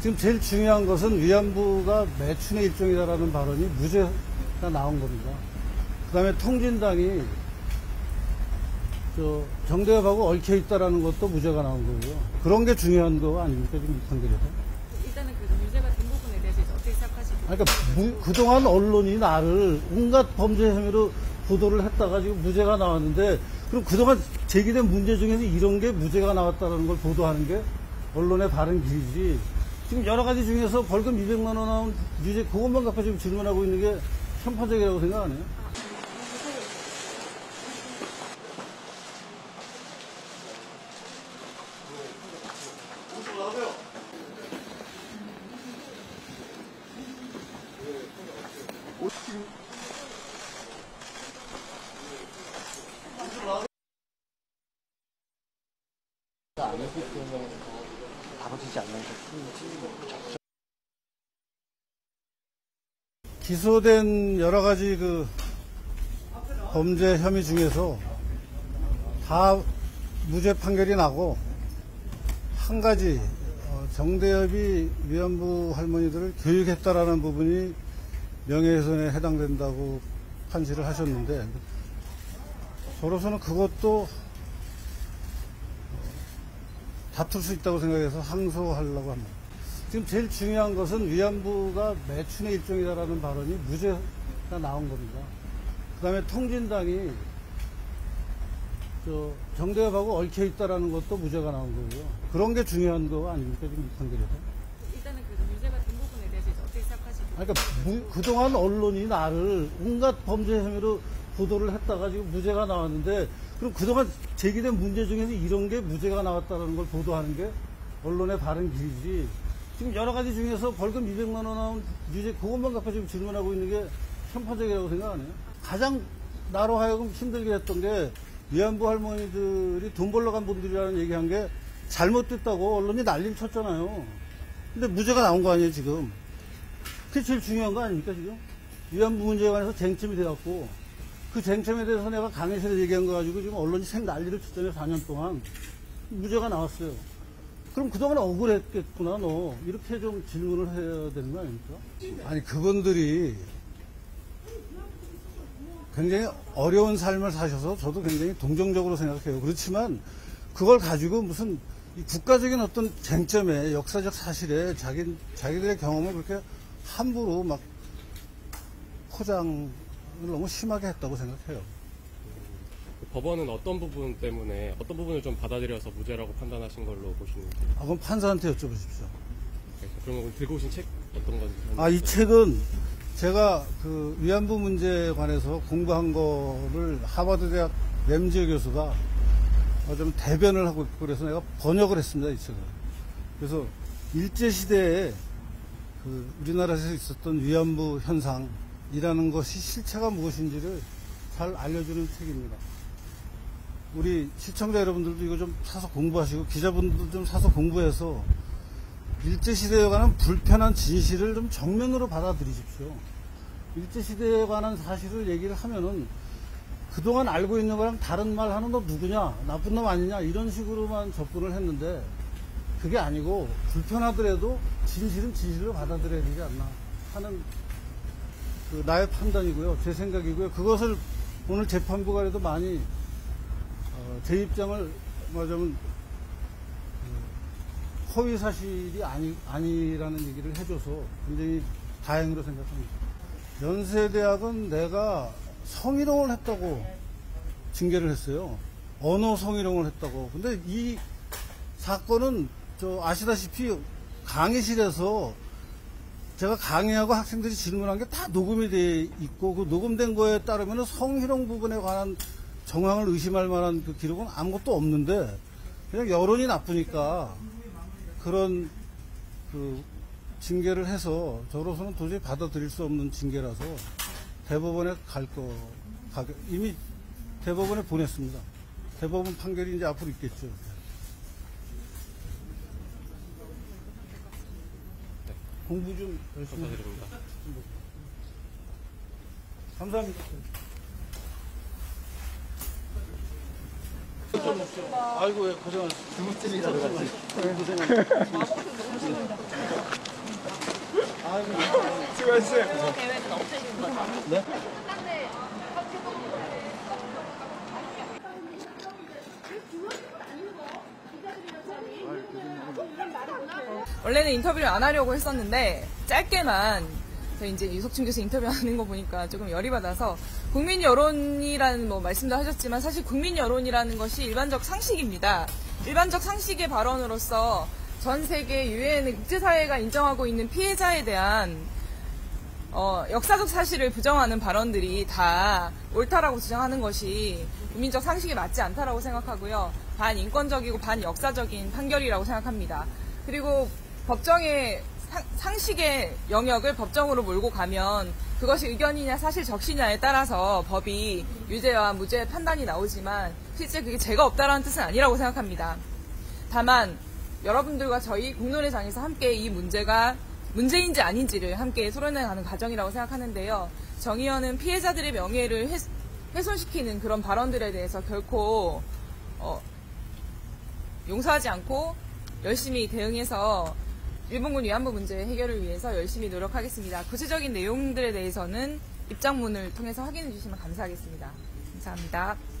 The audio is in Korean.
지금 제일 중요한 것은 위안부가 매춘의 일종이다라는 발언이 무죄가 나온 겁니다. 그 다음에 통진당이 정대협하고 얽혀있다라는 것도 무죄가 나온 거고요. 그런 게 중요한 거 아닙니까, 지금 판결에서? 일단은 그 유죄가 된 부분에 대해서 어떻게 생각하시고? 그러니까 그동안 언론이 나를 온갖 범죄 혐의로 보도를 했다가 지금 무죄가 나왔는데, 그럼 그동안 제기된 문제 중에서 이런 게 무죄가 나왔다는 걸 보도하는 게 언론의 바른 길이지. 지금 여러 가지 중에서 벌금 200만 원 나온 유죄, 그것만 갖고 지금 질문하고 있는 게 편파적이라고 생각 안 해요? 안 했기 때문에 다뤄지지 않는다. 기소된 여러 가지 그 범죄 혐의 중에서 다 무죄 판결이 나고, 한 가지 정대협이 위안부 할머니들을 교육했다라는 부분이 명예훼손에 해당된다고 판시를 하셨는데, 저로서는 그것도 다툴 수 있다고 생각해서 항소하려고 합니다. 지금 제일 중요한 것은 위안부가 매춘의 일종이다라는 발언이 무죄가 나온 겁니다. 그 다음에 통진당이 정대협하고 얽혀있다라는 것도 무죄가 나온 거고요. 그런 게 중요한 거 아닙니까, 지금 판결에서? 일단은 그 유죄가 된 부분에 대해서 어떻게 생각하시고? 그러니까 그동안 언론이 나를 온갖 범죄 혐의로 보도를 했다가 지금 무죄가 나왔는데, 그럼 그동안 제기된 문제 중에서 이런 게 무죄가 나왔다는 걸 보도하는 게 언론의 바른 길이지. 지금 여러 가지 중에서 벌금 200만 원 나온 유죄, 그것만 갖고 지금 질문하고 있는 게 편파적이라고 생각 안 해요? 가장 나로 하여금 힘들게 했던 게 위안부 할머니들이 돈 벌러 간 분들이라는 얘기한 게 잘못됐다고 언론이 난리를 쳤잖아요. 근데 무죄가 나온 거 아니에요, 지금. 그게 제일 중요한 거 아닙니까, 지금? 위안부 문제에 관해서 쟁점이 돼갖고, 그 쟁점에 대해서 내가 강의실에 얘기한 거 가지고 지금 언론이 생 난리를 쳤잖아요, 4년 동안. 무죄가 나왔어요. 그럼 그동안 억울했겠구나, 너. 이렇게 좀 질문을 해야 되는 거 아닙니까? 아니, 그분들이 굉장히 어려운 삶을 사셔서 저도 굉장히 동정적으로 생각해요. 그렇지만 그걸 가지고 무슨 국가적인 어떤 쟁점에, 역사적 사실에 자기들의 경험을 그렇게 함부로 막 포장을 너무 심하게 했다고 생각해요. 법원은 어떤 부분 때문에, 어떤 부분을 좀 받아들여서 무죄라고 판단하신 걸로 보시는지? 그럼 판사한테 여쭤보십시오. 그러면 들고 오신 책 어떤 건지? 이 책은 제가 그 위안부 문제에 관해서 공부한 거를 하버드대학 램지어 교수가 좀 대변을 하고 있고, 그래서 내가 번역을 했습니다, 이 책을. 그래서 일제시대에 그 우리나라에서 있었던 위안부 현상이라는 것이 실체가 무엇인지를 잘 알려주는 책입니다. 우리 시청자 여러분들도 이거 좀 사서 공부하시고, 기자분들도 좀 사서 공부해서 일제시대에 관한 불편한 진실을 좀 정면으로 받아들이십시오. 일제시대에 관한 사실을 얘기를 하면은 그동안 알고 있는 거랑 다른 말 하는 너 누구냐, 나쁜 놈 아니냐, 이런 식으로만 접근을 했는데, 그게 아니고 불편하더라도 진실은 진실로 받아들여야 되지 않나 하는 그 나의 판단이고요, 제 생각이고요. 그것을 오늘 재판부가라도 많이 제 입장을 말하자면 허위 사실이 아니라는 얘기를 해줘서 굉장히 다행으로 생각합니다. 연세대학은 내가 성희롱을 했다고 징계를 했어요. 언어 성희롱을 했다고. 근데 이 사건은 아시다시피 강의실에서 제가 강의하고 학생들이 질문한 게 다 녹음이 돼 있고, 그 녹음된 거에 따르면 성희롱 부분에 관한 정황을 의심할 만한 그 기록은 아무것도 없는데, 그냥 여론이 나쁘니까 그런 그 징계를 해서 저로서는 도저히 받아들일 수 없는 징계라서 대법원에 이미 대법원에 보냈습니다. 대법원 판결이 이제 앞으로 있겠죠. 공부 좀 열심히 감사드립니다. 감사합니다. 아이고, 고생하셨습니다. 두부집이라 그러지. 수고하셨어요. 계획은 없으신 거죠? 네? 원래는 인터뷰를 안 하려고 했었는데 짧게만 저희 이제 유석춘 교수 인터뷰하는 거 보니까 조금 열이 받아서 국민 여론이라는 뭐 말씀도 하셨지만 사실 국민 여론이라는 것이 일반적 상식입니다. 일반적 상식의 발언으로서 전 세계 유엔의 국제사회가 인정하고 있는 피해자에 대한 역사적 사실을 부정하는 발언들이 다 옳다라고 주장하는 것이 국민적 상식에 맞지 않다라고 생각하고요. 반인권적이고 반역사적인 판결이라고 생각합니다. 그리고 법정의 상식의 영역을 법정으로 몰고 가면 그것이 의견이냐 사실 적시냐에 따라서 법이 유죄와 무죄 판단이 나오지만 실제 그게 죄가 없다라는 뜻은 아니라고 생각합니다. 다만 여러분들과 저희 공론의 장에서 함께 이 문제가 문제인지 아닌지를 함께 토론해가는 과정이라고 생각하는데요. 정 의원은 피해자들의 명예를 훼손시키는 그런 발언들에 대해서 결코 용서하지 않고 열심히 대응해서 일본군 위안부 문제 해결을 위해서 열심히 노력하겠습니다. 구체적인 내용들에 대해서는 입장문을 통해서 확인해 주시면 감사하겠습니다. 감사합니다.